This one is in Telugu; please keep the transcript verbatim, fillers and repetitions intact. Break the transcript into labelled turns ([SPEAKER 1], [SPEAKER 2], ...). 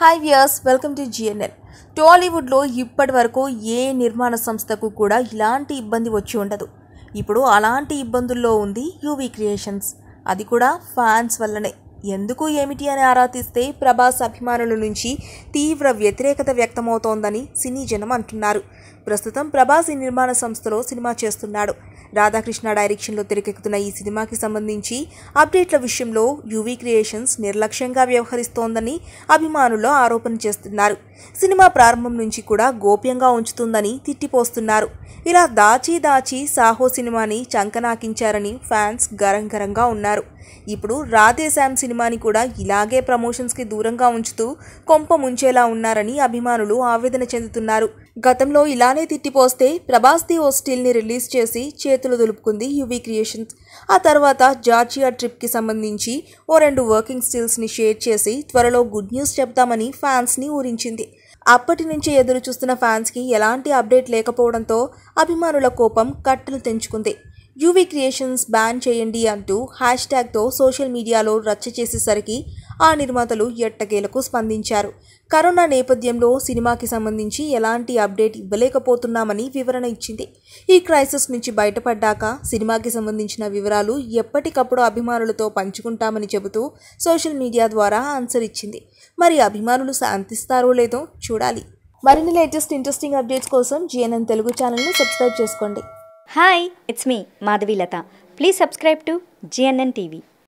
[SPEAKER 1] Hi viewers, welcome to GNN. టాలీవుడ్లో ఇప్పటి వరకు ఏ నిర్మాణ సంస్థకు కూడా ఇలాంటి ఇబ్బంది వచ్చి ఉండదు. ఇప్పుడు అలాంటి ఇబ్బందుల్లో ఉంది యూవీ క్రియేషన్స్. అది కూడా ఫ్యాన్స్ వల్లనే. ఎందుకు ఏమిటి అని ఆరా తీస్తే ప్రభాస్ అభిమానుల నుంచి తీవ్ర వ్యతిరేకత వ్యక్తమవుతోందని సినీ జనం అంటున్నారు. ప్రస్తుతం ప్రభాస్ ఈ నిర్మాణ సంస్థలో సినిమా చేస్తున్నాడు. రాధాకృష్ణ డైరెక్షన్లో తెరకెక్కుతున్న ఈ సినిమాకి సంబంధించి అప్డేట్ల విషయంలో యూవీ క్రియేషన్స్ నిర్లక్ష్యంగా వ్యవహరిస్తోందని అభిమానులు ఆరోపణ చేస్తున్నారు. సినిమా ప్రారంభం నుంచి కూడా గోప్యంగా ఉంచుతుందని తిట్టిపోస్తున్నారు. ఇలా దాచి దాచి సాహో సినిమాని చంకనాకించారని ఫ్యాన్స్ గరంగరంగా ఉన్నారు. ఇప్పుడు రాధేశ్యామ్ సినిమాని కూడా ఇలాగే ప్రమోషన్స్కి దూరంగా ఉంచుతూ కొంప ముంచేలా ఉన్నారని అభిమానులు ఆవేదన చెందుతున్నారు. గతంలో ఇలానే తిట్టిపోస్తే ప్రభాస్ ది ఓ స్టిల్ని రిలీజ్ చేసి చేతులు దులుపుకుంది యూవీ క్రియేషన్స్. ఆ తర్వాత జార్జియా ట్రిప్కి సంబంధించి ఓ రెండు వర్కింగ్ స్టిల్స్ని షేర్ చేసి త్వరలో గుడ్ న్యూస్ చెప్తామని ఫ్యాన్స్ని ఊరించింది. అప్పటి నుంచి ఎదురు చూస్తున్న ఫ్యాన్స్కి ఎలాంటి అప్డేట్ లేకపోవడంతో అభిమానుల కోపం కట్టలు తెంచుకుంది. యూవీ క్రియేషన్స్ బ్యాన్ చేయండి అంటూ హ్యాష్ ట్యాగ్తో సోషల్ మీడియాలో రచ్చ చేసేసరికి ఆ నిర్మాతలు ఎట్టకేలకు స్పందించారు. కరోనా నేపథ్యంలో సినిమాకి సంబంధించి ఎలాంటి అప్డేట్ ఇవ్వలేకపోతున్నామని వివరణ ఇచ్చింది. ఈ క్రైసిస్ నుంచి బయటపడ్డాక సినిమాకి సంబంధించిన వివరాలు ఎప్పటికప్పుడు అభిమానులతో పంచుకుంటామని చెబుతూ సోషల్ మీడియా ద్వారా ఆన్సర్ ఇచ్చింది. మరి అభిమానులు శాంతిస్తారో లేదో చూడాలి. మరిన్ని లేటెస్ట్ ఇంట్రెస్టింగ్ అప్డేట్స్ కోసం జిఎన్ఎన్ తెలుగు ఛానల్ని సబ్స్క్రైబ్ చేసుకోండి.
[SPEAKER 2] Hi, it's me, Madhavi Lata. Please subscribe to G N N T V.